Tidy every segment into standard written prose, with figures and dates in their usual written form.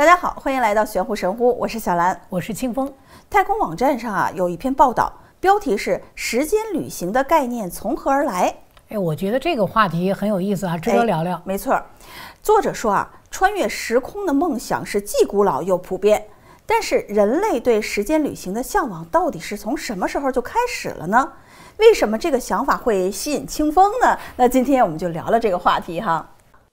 大家好，欢迎来到玄乎神乎，我是小兰， 我是清风。 太空网站上有一篇报道，标题是“时间旅行的概念从何而来”。 我觉得这个话题很有意思啊，值得聊聊。 没错，作者说穿越时空的梦想是既古老又普遍，但是人类对时间旅行的向往到底是从什么时候就开始了呢？为什么这个想法会吸引清风呢？那今天我们就聊聊这个话题哈。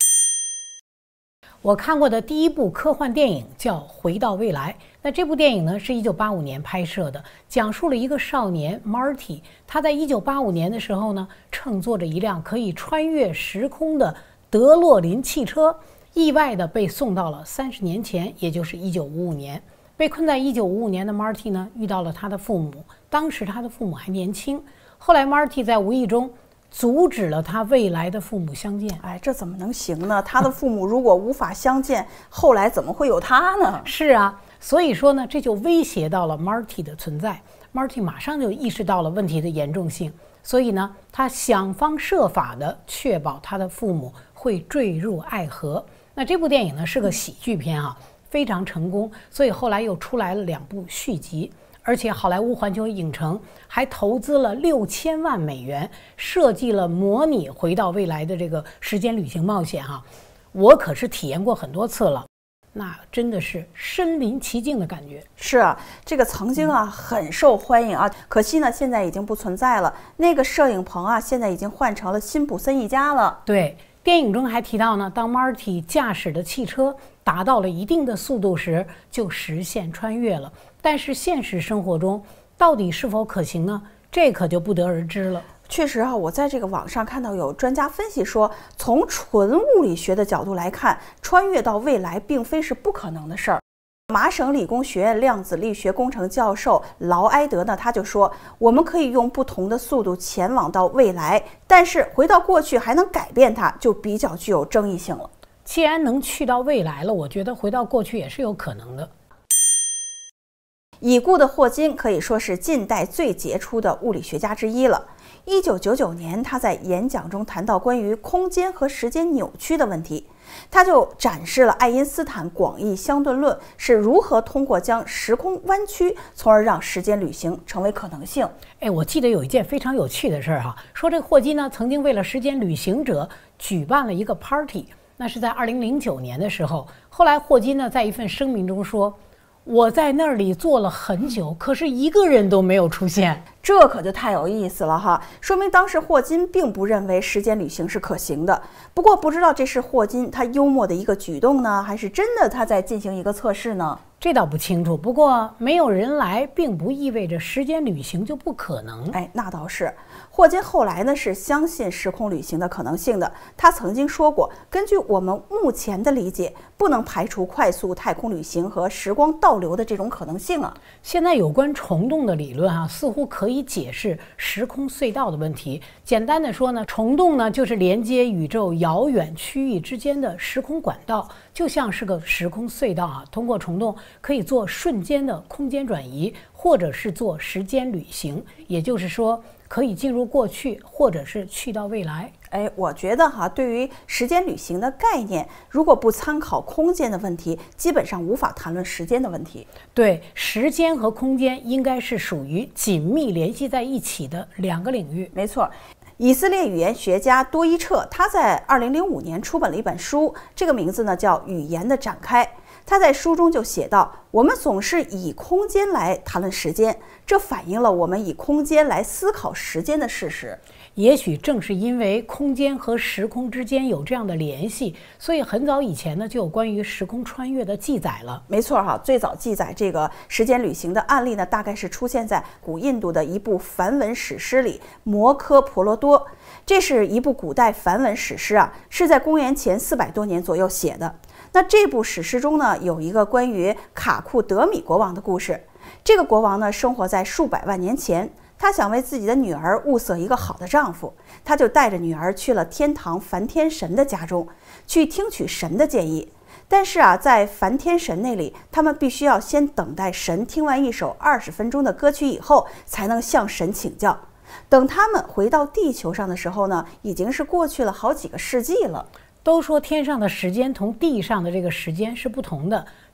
我看过的第一部科幻电影叫《回到未来》。那这部电影呢是1985年拍摄的，讲述了一个少年 Marty， 他在1985年的时候呢，乘坐着一辆可以穿越时空的德洛林汽车，意外的被送到了30年前，也就是1955年。被困在1955年的 Marty 呢，遇到了他的父母，当时他的父母还年轻。后来 Marty 在无意中阻止了他未来的父母相见。 这怎么能行呢？他的父母如果无法相见，后来怎么会有他呢？ 是啊，所以说呢，这就威胁到了 Marty 的存在。Marty 马上就意识到了问题的严重性，所以呢，他想方设法的确保他的父母会坠入爱河。那这部电影呢是个喜剧片非常成功，所以后来又出来了2部续集。而且好莱坞环球影城还投资了6000万美元，设计了模拟回到未来的这个时间旅行冒险我可是体验过很多次了，那真的是身临其境的感觉。 是啊，这个曾经很受欢迎可惜呢现在已经不存在了。那个摄影棚现在已经换成了辛普森一家了。 对，电影中还提到呢，当 Marty 驾驶的汽车达到了一定的速度时，就实现穿越了。但是现实生活中到底是否可行呢？这可就不得而知了。 确实我在这个网上看到有专家分析说，从纯物理学的角度来看，穿越到未来并非是不可能的事儿。麻省理工学院量子力学工程教授劳埃德呢，他就说，我们可以用不同的速度前往到未来，但是回到过去还能改变它，就比较具有争议性了。 既然能去到未来了，我觉得回到过去也是有可能的。 已故的霍金可以说是近代最杰出的物理学家之一了。1999年，他在演讲中谈到关于空间和时间扭曲的问题，他就展示了爱因斯坦广义相对论是如何通过将时空弯曲，从而让时间旅行成为可能性。 我记得有一件非常有趣的事说这个霍金呢曾经为了时间旅行者举办了一个 party， 那是在2009年的时候。后来霍金呢在一份声明中说，我在那里坐了很久，可是一个人都没有出现。 这可就太有意思了说明当时霍金并不认为时间旅行是可行的。不过不知道这是霍金他幽默的一个举动呢，还是真的他在进行一个测试呢？ 这倒不清楚。不过没有人来并不意味着时间旅行就不可能。 那倒是。霍金后来呢是相信时空旅行的可能性的。他曾经说过，根据我们目前的理解，不能排除快速太空旅行和时光倒流的这种可能性现在有关虫洞的理论似乎可以解释时空隧道的问题。简单的说呢，虫洞呢就是连接宇宙遥远区域之间的时空管道，就像是个时空隧道通过虫洞可以做瞬间的空间转移，或者是做时间旅行，也就是说可以进入过去，或者是去到未来。 我觉得对于时间旅行的概念，如果不参考空间的问题，基本上无法谈论时间的问题。 对，时间和空间应该是属于紧密联系在一起的2个领域。 没错。以色列语言学家多伊彻，他在2005年出版了一本书，这个名字呢叫《语言的展开》。他在书中就写道，我们总是以空间来谈论时间，这反映了我们以空间来思考时间的事实。 也许正是因为空间和时空之间有这样的联系，所以很早以前呢就有关于时空穿越的记载了。 没错最早记载这个时间旅行的案例呢，大概是出现在古印度的一部梵文史诗里《摩诃婆罗多》。这是一部古代梵文史诗是在公元前400多年左右写的。那这部史诗中呢，有一个关于卡库德米国王的故事。这个国王呢，生活在数百万年前，他想为自己的女儿物色一个好的丈夫，他就带着女儿去了天堂梵天神的家中，去听取神的建议。但是在梵天神那里，他们必须要先等待神听完一首20分钟的歌曲以后，才能向神请教。等他们回到地球上的时候呢，已经是过去了好几个世纪了。 都说天上的时间同地上的这个时间是不同的，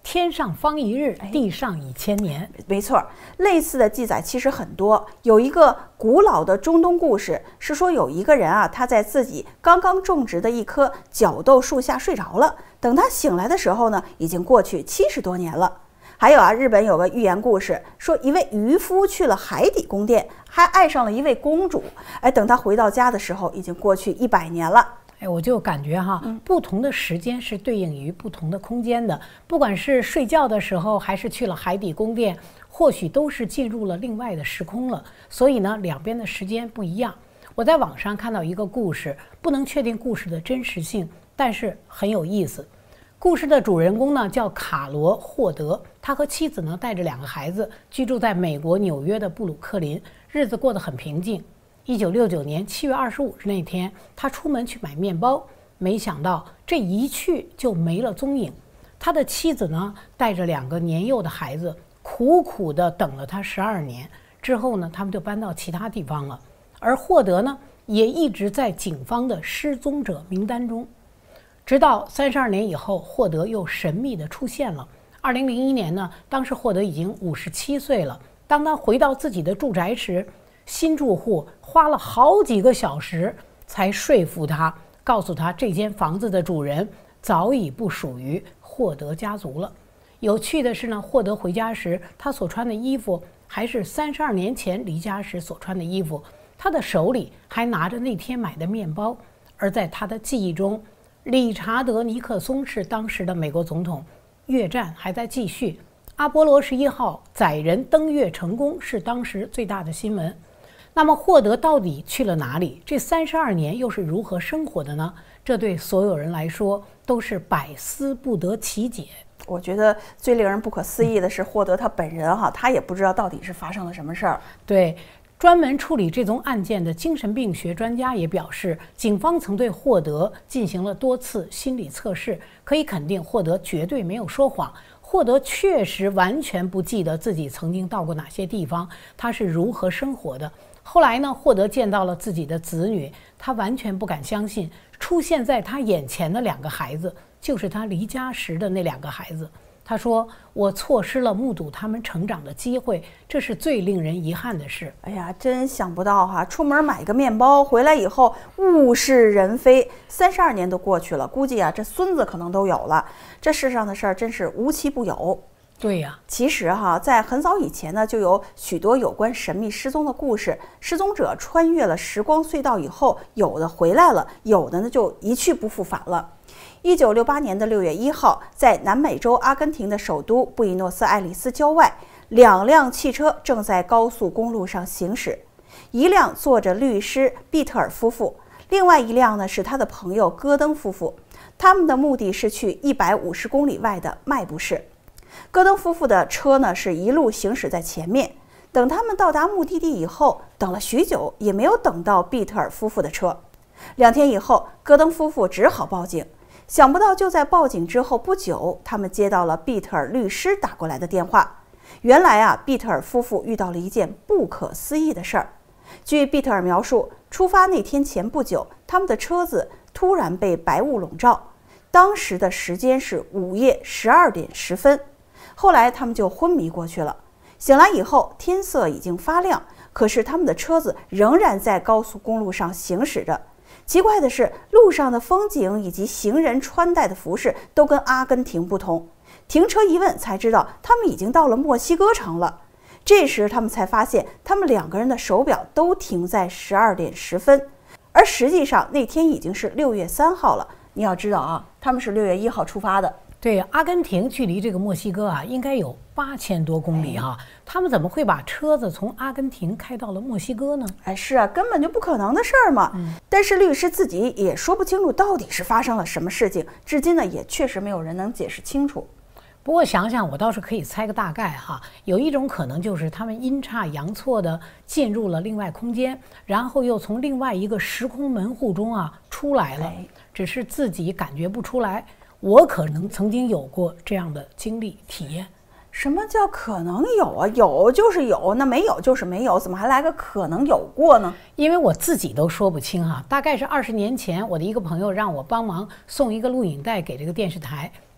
天上方一日，地上已千年。 没错，类似的记载其实很多。有一个古老的中东故事是说，有一个人啊，他在自己刚刚种植的一棵角豆树下睡着了，等他醒来的时候呢，已经过去70多年了。还有啊，日本有个寓言故事，说一位渔夫去了海底宫殿，还爱上了一位公主。等他回到家的时候，已经过去100年了。 我就感觉哈，不同的时间是对应于不同的空间的，不管是睡觉的时候，还是去了海底宫殿，或许都是进入了另外的时空了。所以呢，两边的时间不一样。我在网上看到一个故事，不能确定故事的真实性，但是很有意思。故事的主人公呢叫卡罗·霍德，他和妻子呢带着2个孩子居住在美国纽约的布鲁克林，日子过得很平静。1969年7月25日那天，他出门去买面包，没想到这一去就没了踪影。他的妻子呢带着2个年幼的孩子，苦苦地等了他12年，之后呢他们就搬到其他地方了。而霍德呢也一直在警方的失踪者名单中。直到32年以后，霍德又神秘地出现了。2001年呢，当时霍德已经57岁了。当他回到自己的住宅时，新住户花了好几个小时才说服他，告诉他这间房子的主人早已不属于霍德家族了。有趣的是呢，霍德回家时，他所穿的衣服还是32年前离家时所穿的衣服，他的手里还拿着那天买的面包。而在他的记忆中，理查德·尼克松是当时的美国总统，越战还在继续，阿波罗11号载人登月成功是当时最大的新闻。那么霍德到底去了哪里？这32年又是如何生活的呢？这对所有人来说都是百思不得其解。 我觉得最令人不可思议的是霍德他本人哈，他也不知道到底是发生了什么事儿。 对，专门处理这宗案件的精神病学专家也表示，警方曾对霍德进行了多次心理测试，可以肯定霍德绝对没有说谎。霍德确实完全不记得自己曾经到过哪些地方，他是如何生活的。后来呢，霍德见到了自己的子女，他完全不敢相信，出现在他眼前的2个孩子就是他离家时的那2个孩子。他说：“我错失了目睹他们成长的机会，这是最令人遗憾的事。” 哎呀，真想不到哈！出门买个面包，回来以后物是人非。32年都过去了，估计啊，这孙子可能都有了。这世上的事儿真是无奇不有。 对呀， 其实哈，在很早以前呢，就有许多有关神秘失踪的故事。失踪者穿越了时光隧道以后，有的回来了，有的呢就一去不复返了。1968年的6月1号，在南美洲阿根廷的首都布宜诺斯艾利斯郊外，2辆汽车正在高速公路上行驶，一辆坐着律师毕特尔夫妇，另外一辆呢是他的朋友戈登夫妇。他们的目的是去150公里外的迈布市。戈登夫妇的车呢是一路行驶在前面，等他们到达目的地以后，等了许久也没有等到毕特尔夫妇的车。2天以后，戈登夫妇只好报警。想不到就在报警之后不久，他们接到了毕特尔律师打过来的电话。原来啊，毕特尔夫妇遇到了一件不可思议的事儿。据毕特尔描述，出发那天前不久，他们的车子突然被白雾笼罩，当时的时间是午夜12点10分。后来他们就昏迷过去了。醒来以后，天色已经发亮，可是他们的车子仍然在高速公路上行驶着。奇怪的是，路上的风景以及行人穿戴的服饰都跟阿根廷不同。停车一问才知道，他们已经到了墨西哥城了。这时他们才发现，他们2个人的手表都停在12点10分，而实际上那天已经是6月3号了。你要知道啊，他们是6月1号出发的。 对，阿根廷距离这个墨西哥啊，应该有8000多公里哈。他们怎么会把车子从阿根廷开到了墨西哥呢？ 是啊，根本就不可能的事儿嘛。但是律师自己也说不清楚到底是发生了什么事情，至今呢也确实没有人能解释清楚。 不过想想，我倒是可以猜个大概哈。有一种可能就是他们阴差阳错地进入了另外空间，然后又从另外一个时空门户中出来了，只是自己感觉不出来。我可能曾经有过这样的经历体验。 什么叫可能有啊？有就是有，那没有就是没有，怎么还来个可能有过呢？ 因为我自己都说不清哈。大概是20年前，我的一个朋友让我帮忙送一个录影带给这个电视台。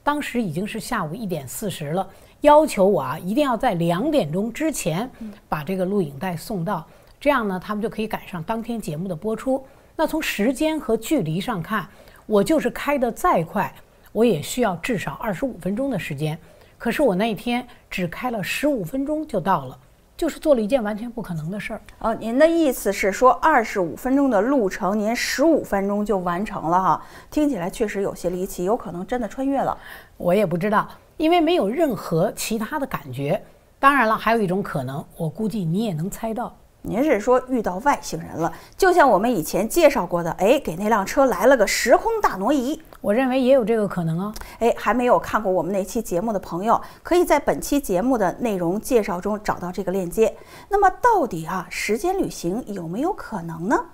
当时已经是下午1点40了，要求我一定要在2点钟之前把这个录影带送到，这样呢他们就可以赶上当天节目的播出。那从时间和距离上看，我就是开得再快，我也需要至少25分钟的时间。可是我那一天只开了15分钟就到了，就是做了一件完全不可能的事儿。 您的意思是说25分钟的路程，您15分钟就完成了哈？听起来确实有些离奇，有可能真的穿越了。 我也不知道，因为没有任何其他的感觉。当然了，还有一种可能，我估计你也能猜到。 您是说遇到外星人了，就像我们以前介绍过的，给那辆车来了个时空大挪移。 我认为也有这个可能啊。 还没有看过我们那期节目的朋友，可以在本期节目的内容介绍中找到这个链接。那么到底时间旅行有没有可能呢？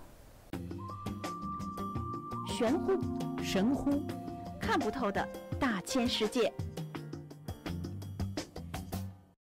玄乎、神乎，看不透的大千世界。